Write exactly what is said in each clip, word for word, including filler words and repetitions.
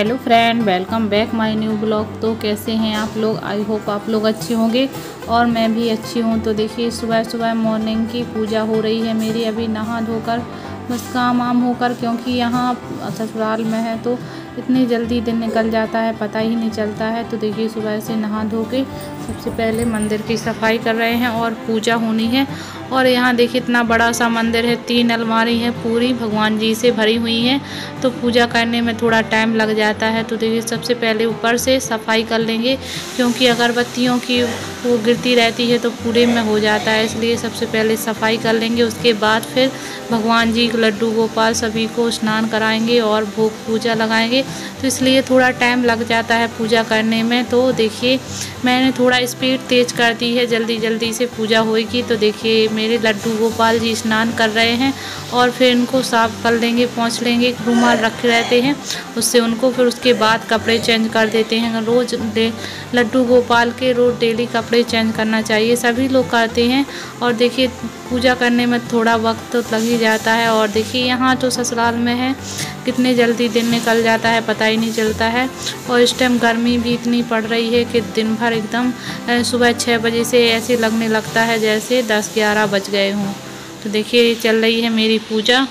Hello friend, welcome back my new blog. तो कैसे हैं आप लोग? आई होप आप लोग अच्छे होंगे और मैं भी अच्छी हूं। तो देखिए सुबह सुबह मॉर्निंग की पूजा हो रही है मेरी। अभी नहा धोकर बस काम वाम होकर, क्योंकि यहाँ ससुराल में है तो इतनी जल्दी दिन निकल जाता है, पता ही नहीं चलता है। तो देखिए सुबह से नहा धो के सबसे पहले मंदिर की सफाई कर रहे हैं और पूजा होनी है। और यहाँ देखिए इतना बड़ा सा मंदिर है, तीन अलमारी है पूरी भगवान जी से भरी हुई हैं, तो पूजा करने में थोड़ा टाइम लग जाता है। तो देखिए सबसे पहले ऊपर से सफाई कर लेंगे, क्योंकि अगरबत्तियों की वो गिरती रहती है तो पूरे में हो जाता है, इसलिए सबसे पहले सफाई कर लेंगे। उसके बाद फिर भगवान जी लड्डू गोपाल सभी को स्नान कराएंगे और भोग पूजा लगाएंगे, तो इसलिए थोड़ा टाइम लग जाता है पूजा करने में। तो देखिए मैंने थोड़ा स्पीड तेज़ कर दी है, जल्दी जल्दी से पूजा होएगी। तो देखिए मेरे लड्डू गोपाल जी स्नान कर रहे हैं और फिर इनको साफ कर लेंगे, पोंछ लेंगे। रुमाल रखे रहते हैं उससे उनको, फिर उसके बाद कपड़े चेंज कर देते हैं। रोज़ लड्डू गोपाल के रोज़ डेली कपड़े चेंज करना चाहिए, सभी लोग करते हैं। और देखिए पूजा करने में थोड़ा वक्त तो लग ही जाता है। और देखिए यहाँ तो ससुराल में है, कितने जल्दी दिन निकल जाता है पता ही नहीं चलता है। और इस टाइम गर्मी भी इतनी पड़ रही है कि दिन भर एकदम सुबह छः बजे से ऐसे लगने लगता है जैसे दस ग्यारह बज गए हों। तो देखिए चल रही है मेरी पूजा।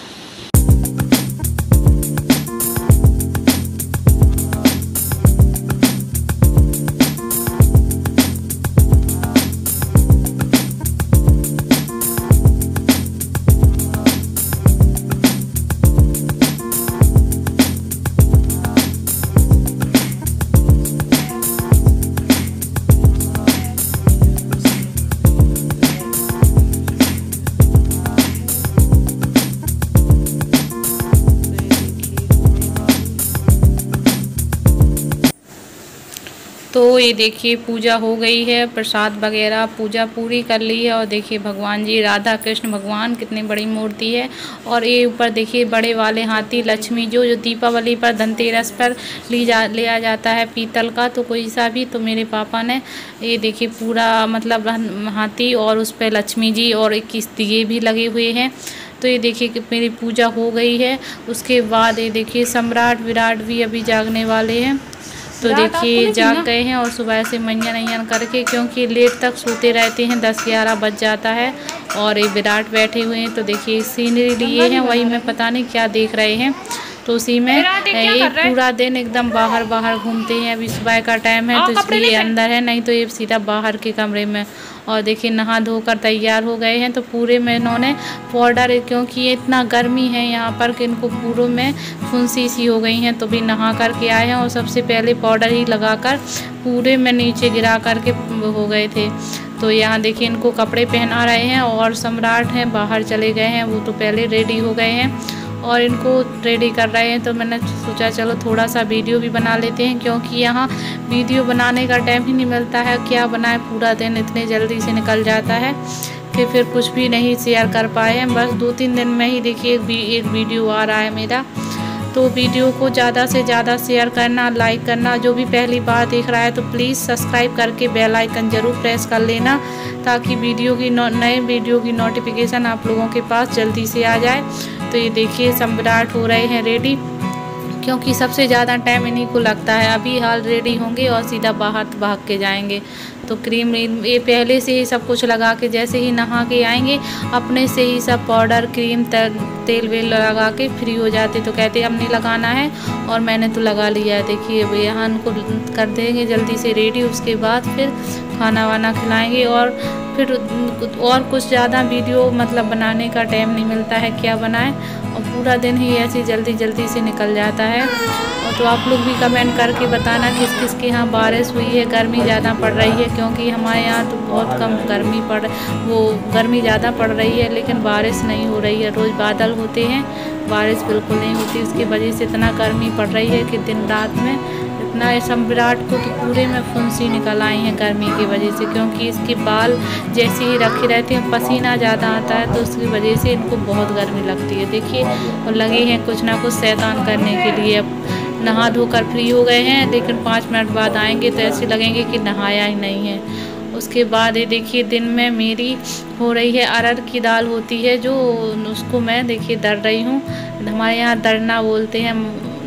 तो ये देखिए पूजा हो गई है, प्रसाद वगैरह पूजा पूरी कर ली है। और देखिए भगवान जी राधा कृष्ण भगवान कितनी बड़ी मूर्ति है। और ये ऊपर देखिए बड़े वाले हाथी लक्ष्मी जो जो दीपावली पर धनतेरस पर ली जा लिया जाता है पीतल का, तो कोई सा भी, तो मेरे पापा ने ये देखिए पूरा मतलब हाथी और उस पर लक्ष्मी जी और इक्कीस दिए भी लगे हुए हैं। तो ये देखिए कि मेरी पूजा हो गई है। उसके बाद ये देखिए सम्राट विराट भी अभी जागने वाले हैं, तो देखिए जाग गए हैं। और सुबह से मंजन अयन करके, क्योंकि लेट तक सोते रहते हैं, दस ग्यारह बज जाता है। और ये विराट बैठे हुए हैं, तो देखिए सीनरी लिए हैं, वही मैं पता नहीं क्या देख रहे हैं। तो उसी में ये पूरा दिन एकदम बाहर बाहर घूमते हैं। अभी सुबह का टाइम है तो इसलिए अंदर है, नहीं तो ये सीधा बाहर के कमरे में। और देखिए नहा धोकर तैयार हो गए हैं। तो पूरे में इन्होंने पाउडर, क्योंकि ये इतना गर्मी है यहाँ पर कि इनको पूरों में फुंसी सी हो गई हैं, तो भी नहा करके आए हैं। और सबसे पहले पाउडर ही लगाकर पूरे में नीचे गिरा करके हो गए थे। तो यहाँ देखिए इनको कपड़े पहना रहे हैं। और सम्राट हैं बाहर चले गए हैं, वो तो पहले रेडी हो गए हैं और इनको रेडी कर रहे हैं। तो मैंने सोचा चलो थोड़ा सा वीडियो भी बना लेते हैं, क्योंकि यहाँ वीडियो बनाने का टाइम ही नहीं मिलता है। क्या बनाए, पूरा दिन इतने जल्दी से निकल जाता है कि फिर कुछ भी नहीं शेयर कर पाए हैं। बस दो तीन दिन में ही देखिए एक वीडियो आ रहा है मेरा। तो वीडियो को ज़्यादा से ज़्यादा शेयर करना, लाइक करना। जो भी पहली बार देख रहा है तो प्लीज़ सब्सक्राइब करके बेल आइकन ज़रूर प्रेस कर लेना, ताकि वीडियो की नए वीडियो की नोटिफिकेशन आप लोगों के पास जल्दी से आ जाए। तो ये देखिए सम्राट हो रहे हैं रेडी, क्योंकि सबसे ज़्यादा टाइम इन्हीं को लगता है। अभी हाल रेडी होंगे और सीधा बाहर भाग के जाएंगे। तो क्रीम ये पहले से ही सब कुछ लगा के, जैसे ही नहा के आएंगे अपने से ही सब पाउडर क्रीम तेल वेल लगा के फ्री हो जाते। तो कहते अब नहीं लगाना है, और मैंने तो लगा लिया है। देखिए अब यहाँ उनको कर देंगे जल्दी से रेडी, उसके बाद फिर खाना वाना खिलाएंगे। और फिर और कुछ ज़्यादा वीडियो मतलब बनाने का टाइम नहीं मिलता है, क्या बनाएं। और पूरा दिन ही ऐसे जल्दी जल्दी से निकल जाता है। और तो आप लोग भी कमेंट करके बताना किस किस के यहाँ बारिश हुई है। गर्मी ज़्यादा पड़ रही है, क्योंकि हमारे यहाँ तो बहुत कम गर्मी पड़ वो गर्मी ज़्यादा पड़ रही है, लेकिन बारिश नहीं हो रही है। रोज़ बादल होते हैं, बारिश बिल्कुल नहीं होती। उसकी वजह से इतना गर्मी पड़ रही है कि दिन रात में इतना सम्राट को तो पूरे में फुंसी निकल आई हैं गर्मी की वजह से, क्योंकि इसके बाल जैसे ही रखे रहते हैं पसीना ज़्यादा आता है, तो उसकी वजह से इनको बहुत गर्मी लगती है। देखिए और लगे हैं कुछ ना कुछ शैतान करने के लिए। अब नहा धोकर फ्री हो गए हैं, लेकिन पाँच मिनट बाद आएंगे तो ऐसे लगेंगे कि नहाया ही नहीं है। उसके बाद ये देखिए दिन में मेरी हो रही है अरहर की दाल होती है जो, उसको मैं देखिए दर रही हूँ। हमारे यहाँ दरना बोलते हैं,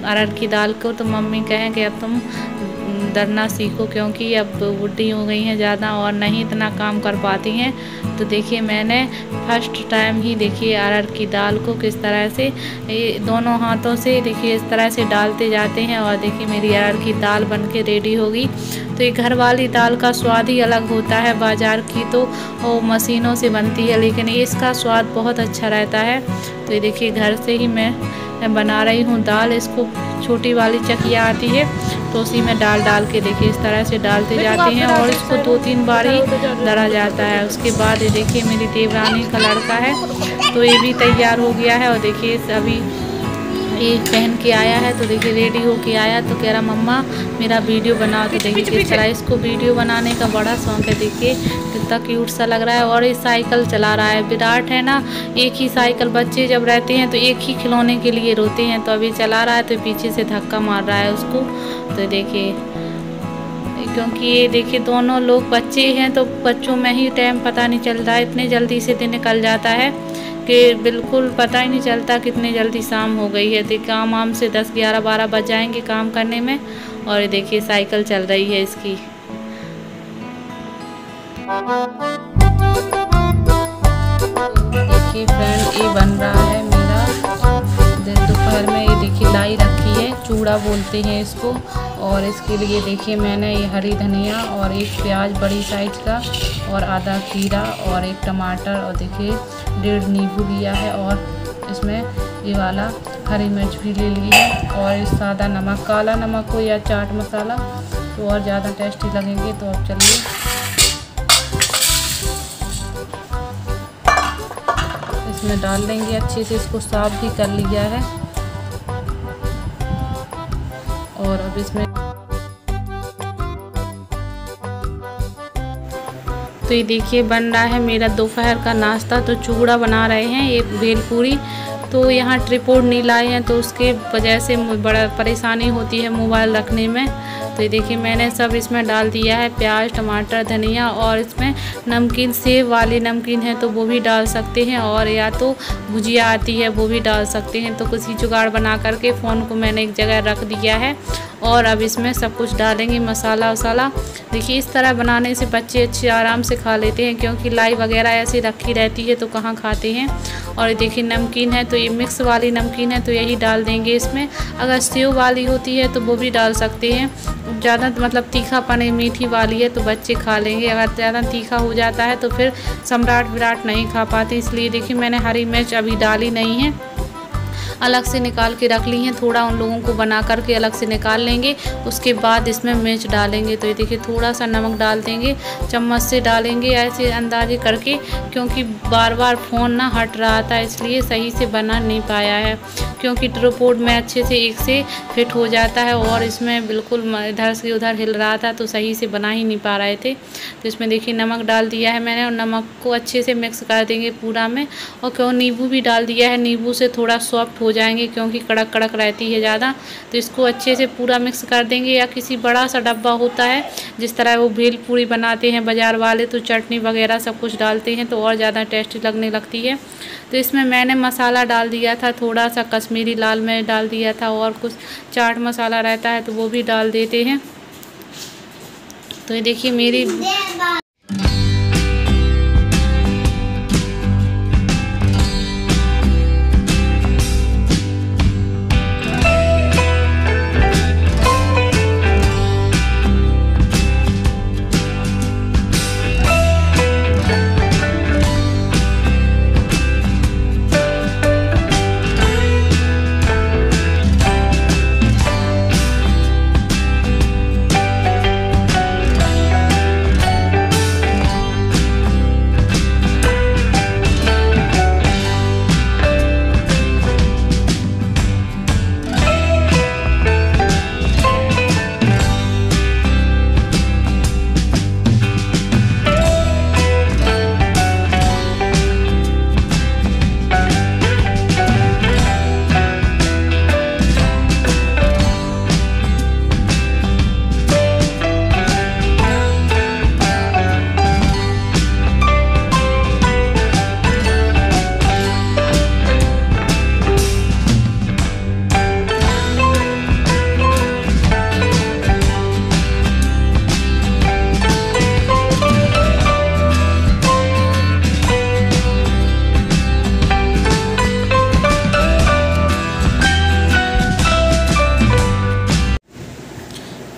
अरहर की दाल को, तो मम्मी कहें कि अब तुम डरना सीखो, क्योंकि अब बुढ़ी हो गई हैं ज़्यादा और नहीं इतना काम कर पाती हैं। तो देखिए मैंने फर्स्ट टाइम ही देखिए अरहर की दाल को किस तरह से दोनों हाथों से देखिए इस तरह से डालते जाते हैं, और देखिए मेरी अरहर की दाल बनके रेडी होगी। तो ये घर वाली दाल का स्वाद ही अलग होता है, बाज़ार की तो वो मशीनों से बनती है, लेकिन इसका स्वाद बहुत अच्छा रहता है। तो ये देखिए घर से ही मैं बना रही हूँ दाल। इसको छोटी वाली चकिया आती है, तो उसी में डाल डाल के देखिए इस तरह से डालते जाते हैं, और इसको दो तीन बार ही दरा जाता है। उसके बाद ये देखिए मेरी देवरानी का लड़का है, तो ये भी तैयार हो गया है, और देखिए अभी ये पहन के आया है। तो देखिए रेडी हो के आया, तो कह रहा मम्मा मेरा वीडियो बनाओ। तो देखिए किस तरह इसको वीडियो बनाने का बड़ा शौक है, देखिए कितना क्यूट सा लग रहा है। और ये साइकिल चला रहा है, विराट है ना, एक ही साइकिल, बच्चे जब रहते हैं तो एक ही खिलौने के लिए रोते हैं, तो अभी चला रहा है तो पीछे से धक्का मार रहा है उसको। तो देखिए क्योंकि ये देखिए दोनों लोग बच्चे हैं, तो बच्चों में ही टाइम पता नहीं चल रहा है, इतने जल्दी से दिन निकल जाता है कि बिल्कुल पता ही नहीं चलता कितनी जल्दी शाम हो गई है। तो काम आम से दस ग्यारह बारह बज जाएंगे काम करने में, और ये देखिए साइकिल चल रही है इसकी। देखिए फ्रेंड ये बन रहा है मेरा दोपहर में, ये देखिए लाई रखी है, चूड़ा बोलते हैं इसको। और इसके लिए देखिए मैंने ये हरी धनिया और एक प्याज बड़ी साइज का और आधा खीरा और एक टमाटर और देखिए डेढ़ नींबू लिया है, और इसमें ये वाला हरी मिर्च भी ले ली है, और सादा नमक, काला नमक हो या चाट मसाला तो और ज़्यादा टेस्टी लगेंगे। तो अब चलिए इसमें डाल देंगे, अच्छे से इसको साफ भी कर लिया है। और अब इसमें तो ये देखिए बन रहा है मेरा दोपहर का नाश्ता। तो चूड़ा बना रहे हैं, ये भेलपूरी। तो यहाँ ट्रिपॉड नहीं लाए हैं, तो उसके वजह से बड़ा परेशानी होती है मोबाइल रखने में। तो ये देखिए मैंने सब इसमें डाल दिया है, प्याज टमाटर धनिया, और इसमें नमकीन सेव वाली नमकीन है तो वो भी डाल सकते हैं, और या तो भुजिया आती है वो भी डाल सकते हैं। तो किसी जुगाड़ बना करके फ़ोन को मैंने एक जगह रख दिया है, और अब इसमें सब कुछ डालेंगे मसाला वसाला। देखिए इस तरह बनाने से बच्चे अच्छे आराम से खा लेते हैं, क्योंकि लाई वगैरह ऐसी रखी रहती है तो कहाँ खाते हैं। और ये देखिए नमकीन है, तो ये मिक्स वाली नमकीन है तो यही डाल देंगे इसमें। अगर सेव वाली होती है तो वो भी डाल सकते हैं, ज़्यादा मतलब तीखापन मीठी वाली है तो बच्चे खा लेंगे। अगर ज़्यादा तीखा हो जाता है तो फिर सम्राट विराट नहीं खा पाते, इसलिए देखिए मैंने हरी मिर्च अभी डाली नहीं है, अलग से निकाल के रख ली हैं। थोड़ा उन लोगों को बना करके अलग से निकाल लेंगे, उसके बाद इसमें मिर्च डालेंगे। तो ये देखिए थोड़ा सा नमक डाल देंगे, चम्मच से डालेंगे ऐसे अंदाजे करके, क्योंकि बार बार फ़ोन ना हट रहा था इसलिए सही से बना नहीं पाया है, क्योंकि ट्रिपॉड में अच्छे से एक से फिट हो जाता है, और इसमें बिल्कुल इधर से उधर हिल रहा था तो सही से बना ही नहीं पा रहे थे। तो इसमें देखिए नमक डाल दिया है मैंने, और नमक को अच्छे से मिक्स कर देंगे पूरा में। और क्यों नींबू भी डाल दिया है, नींबू से थोड़ा सॉफ्ट हो जाएंगे, क्योंकि कड़क कड़क रहती है ज़्यादा। तो इसको अच्छे से पूरा मिक्स कर देंगे, या किसी बड़ा सा डब्बा होता है जिस तरह वो भेलपूरी बनाते हैं बाज़ार वाले, तो चटनी वगैरह सब कुछ डालते हैं तो और ज़्यादा टेस्टी लगने लगती है। तो इसमें मैंने मसाला डाल दिया था, थोड़ा सा कश्मीरी लाल मिर्च डाल दिया था, और कुछ चाट मसाला रहता है तो वो भी डाल देते हैं। तो ये देखिए मेरी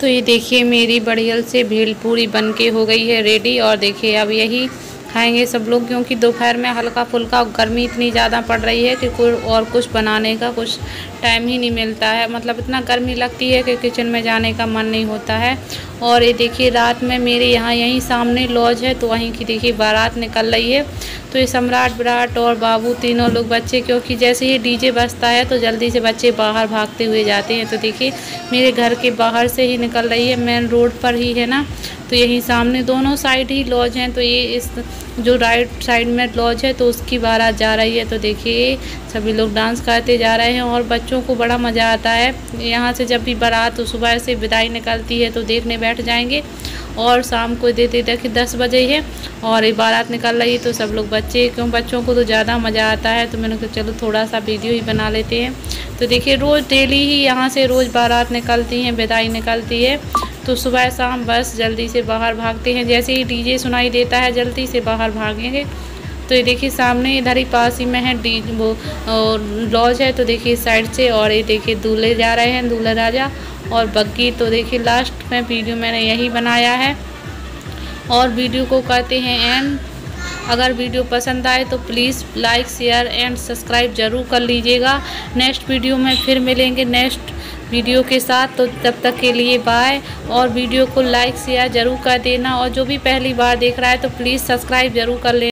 तो ये देखिए मेरी बढ़ियल से भेलपूरी बन के हो गई है रेडी। और देखिए अब यही खाएंगे सब लोग, क्योंकि दोपहर में हल्का फुल्का, गर्मी इतनी ज़्यादा पड़ रही है कि कोई और कुछ बनाने का कुछ टाइम ही नहीं मिलता है। मतलब इतना गर्मी लगती है कि किचन में जाने का मन नहीं होता है। और ये देखिए रात में मेरे यहाँ यहीं सामने लॉज है, तो वहीं की देखिए बारात निकल रही है। तो ये सम्राट विराट और बाबू तीनों लोग बच्चे, क्योंकि जैसे ही डीजे बजता है तो जल्दी से बच्चे बाहर भागते हुए जाते हैं। तो देखिए मेरे घर के बाहर से ही निकल रही है, मेन रोड पर ही है ना। तो यहीं सामने दोनों साइड ही लॉज हैं। तो ये इस जो राइट साइड में लॉज है तो उसकी बारात जा रही है। तो देखिए सभी लोग डांस करते जा रहे हैं और बच्चों को बड़ा मज़ा आता है यहाँ से। जब भी बारात तो सुबह से विदाई निकलती है तो देखने बैठ जाएंगे। और शाम को देते देखिए दस बजे है और ये बारात निकल रही है। तो सब लोग बच्चे, क्यों बच्चों को तो ज़्यादा मज़ा आता है। तो मैंने कहा चलो थोड़ा सा वीडियो ही बना लेते हैं। तो देखिए रोज़ डेली ही यहाँ से रोज़ बारात निकलती हैं, विदाई निकलती है। तो सुबह शाम बस जल्दी से बाहर भागते हैं, जैसे ही डीजे सुनाई देता है जल्दी से बाहर भागेंगे। तो ये देखिए सामने इधर ही पास ही में है डी वो लॉज है। तो देखिए इस साइड से, और ये देखिए दूल्हे जा रहे हैं, दूल्हा राजा और बग्गी। तो देखिए लास्ट में वीडियो मैंने यही बनाया है और वीडियो को करते हैं एंड। अगर वीडियो पसंद आए तो please like share and subscribe ज़रूर कर लीजिएगा। नेक्स्ट वीडियो में फिर मिलेंगे नेक्स्ट वीडियो के साथ। तो तब तक के लिए बाय। और वीडियो को लाइक शेयर ज़रूर कर देना, और जो भी पहली बार देख रहा है तो प्लीज़ सब्सक्राइब ज़रूर कर लेना।